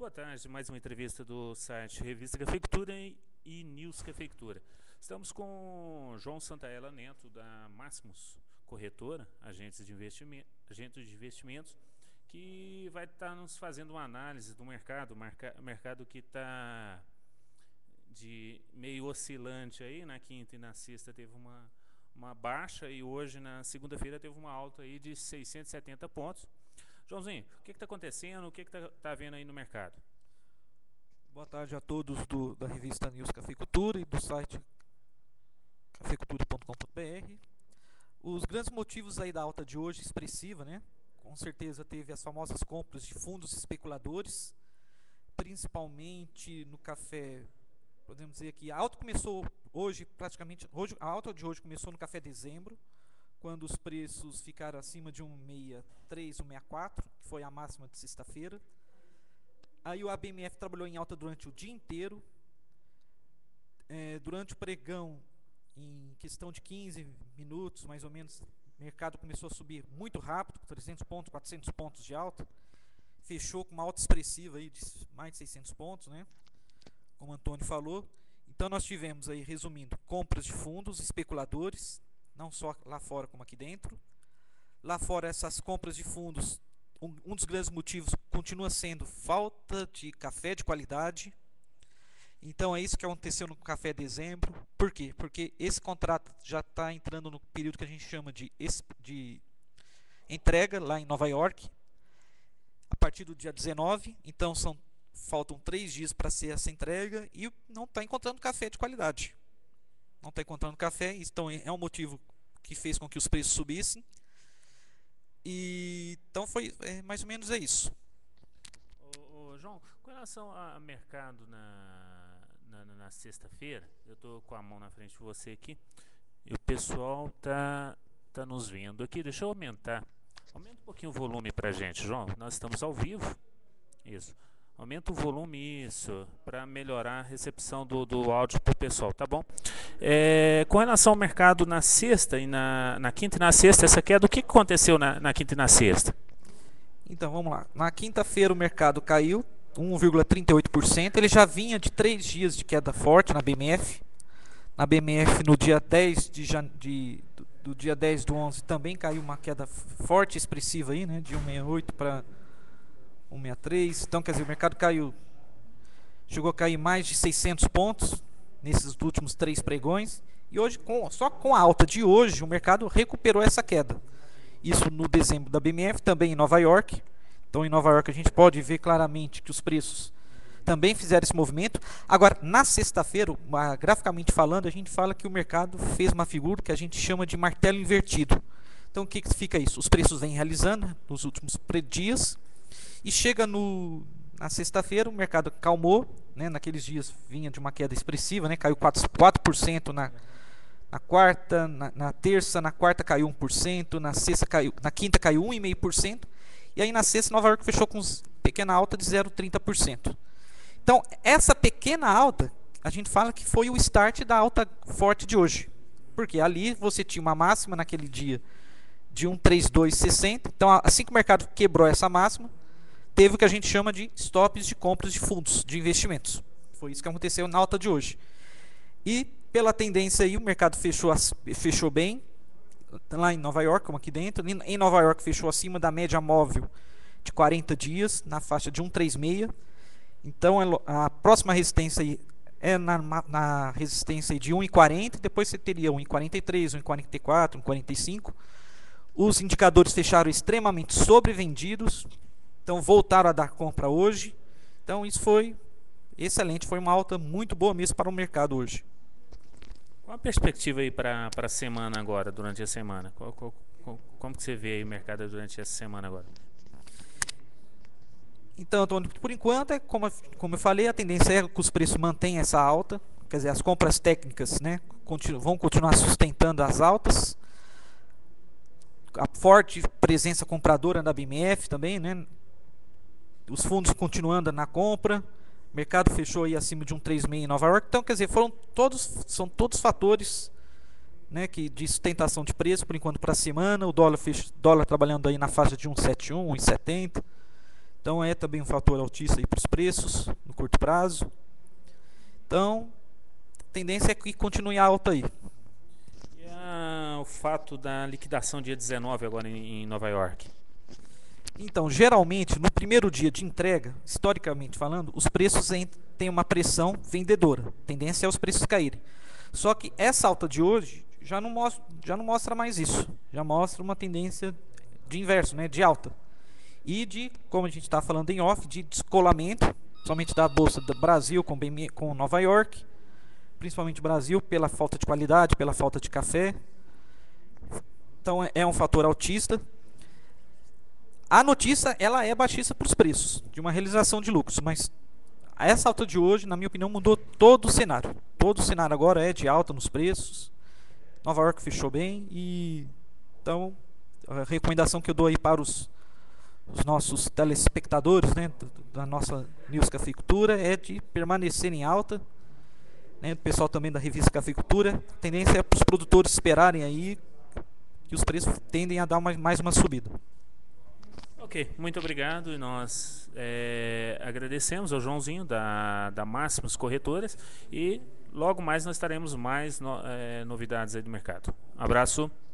Boa tarde, mais uma entrevista do site Revista Cafeicultura e News Cafeicultura. Estamos com João Santaella Neto, da Máximos Corretora, agente de investimentos, que vai estar nos fazendo uma análise do mercado, mercado que está de meio oscilante aí. Na quinta e na sexta teve uma baixa e hoje na segunda-feira teve uma alta aí de 670 pontos. Joãozinho, o que está acontecendo? O que está vendo aí no mercado? Boa tarde a todos da revista News Cafeicultura e do site cafeicultura.com.br. Os grandes motivos aí da alta de hoje expressiva, né? Com certeza teve as famosas compras de fundos especuladores, principalmente no café. Podemos dizer que a alta começou hoje, a alta de hoje começou no café dezembro, quando os preços ficaram acima de 1,63, 1,64, que foi a máxima de sexta-feira. Aí o ABMF trabalhou em alta durante o dia inteiro. Durante o pregão, em questão de 15 minutos, mais ou menos, o mercado começou a subir muito rápido, 300 pontos, 400 pontos de alta. Fechou com uma alta expressiva aí de mais de 600 pontos, né? Como o Antônio falou. Então nós tivemos aí, resumindo, compras de fundos especuladores, não só lá fora como aqui dentro. Lá fora, essas compras de fundos, um dos grandes motivos continua sendo falta de café de qualidade. Então é isso que aconteceu no café de dezembro. Por quê? Porque esse contrato já está entrando no período que a gente chama de entrega lá em Nova York, a partir do dia 19. Então faltam 3 dias para ser essa entrega e não está encontrando café de qualidade. Não está encontrando café, então é um motivo que fez com que os preços subissem. E então foi mais ou menos isso. João, com relação ao mercado na sexta-feira, eu estou com a mão na frente de você aqui e o pessoal tá nos vendo aqui. Deixa eu aumentar. Aumenta um pouquinho o volume para a gente, João. Nós estamos ao vivo. Isso. Aumenta o volume, isso, para melhorar a recepção do áudio para o pessoal, tá bom? Com relação ao mercado na sexta e na quinta e na sexta, essa queda, o que aconteceu na quinta e na sexta? Então vamos lá. Na quinta-feira o mercado caiu 1,38%. Ele já vinha de 3 dias de queda forte na BMF. Na BMF no dia 10 do dia 10 do 11 também caiu uma queda forte, expressiva aí, né, de 1,68 para 1,63. Então, quer dizer, o mercado chegou a cair mais de 600 pontos nesses últimos 3 pregões. E hoje, só com a alta de hoje, o mercado recuperou essa queda. Isso no dezembro da BMF, também em Nova York. Então, em Nova York a gente pode ver claramente que os preços também fizeram esse movimento. Agora, na sexta-feira, graficamente falando, a gente fala que o mercado fez uma figura que a gente chama de martelo invertido. Então, o que significa isso? Os preços vêm realizando nos últimos dias. E chega na sexta-feira, o mercado calmou, né? Naqueles dias vinha de uma queda expressiva, né? Caiu 4% na quarta, na terça, na quarta caiu 1%, na quinta caiu 1,5%, e aí na sexta Nova York fechou com pequena alta de 0,30%. Então, essa pequena alta, a gente fala que foi o start da alta forte de hoje, porque ali você tinha uma máxima naquele dia de 1,3260. Então, assim que o mercado quebrou essa máxima, teve o que a gente chama de stops de compras de fundos, de investimentos. Foi isso que aconteceu na alta de hoje. E pela tendência aí, o mercado fechou bem, lá em Nova York, como aqui dentro. Em Nova York fechou acima da média móvel de 40 dias, na faixa de 1,36. Então a próxima resistência aí é na resistência de 1,40, depois você teria 1,43, 1,44, 1,45. Os indicadores fecharam extremamente sobrevendidos. Então voltaram a dar compra hoje. Então isso foi excelente, foi uma alta muito boa mesmo para o mercado hoje. Qual a perspectiva aí para a semana agora, durante a semana? Como que você vê aí o mercado durante essa semana agora? Então, Antônio, por enquanto, como eu falei, a tendência é que os preços mantenham essa alta. Quer dizer, as compras técnicas, né, vão continuar sustentando as altas. A forte presença compradora da BMF também, né? Os fundos continuando na compra, o mercado fechou aí acima de 1,36 em Nova York. Então, quer dizer, são todos fatores, né, de sustentação de preço por enquanto para a semana. O dólar trabalhando aí na faixa de 1,71, 1,70. Então é também um fator altista para os preços no curto prazo. Então, a tendência é que continue alta aí. E o fato da liquidação dia 19 agora em Nova York? Então, geralmente, no primeiro dia de entrega, historicamente falando, os preços têm uma pressão vendedora. A tendência é os preços caírem. Só que essa alta de hoje já não mostra mais isso. Já mostra uma tendência de inverso, né, de alta. E de, como a gente está falando em off, de descolamento, somente da Bolsa do Brasil com Nova York, principalmente Brasil, pela falta de qualidade, pela falta de café. Então é um fator altista. A notícia ela é baixista para os preços, de uma realização de lucros, mas essa alta de hoje, na minha opinião, mudou todo o cenário. Todo o cenário agora é de alta nos preços. Nova York fechou bem e então a recomendação que eu dou aí para os nossos telespectadores, né, da nossa News Cafeicultura é de permanecer em alta, né, o pessoal também da revista Cafeicultura. A tendência é para os produtores esperarem aí que os preços tendem a dar mais uma subida. Ok, muito obrigado e nós agradecemos ao Joãozinho da Máximos Corretoras e logo mais nós teremos mais novidades aí do mercado. Abraço.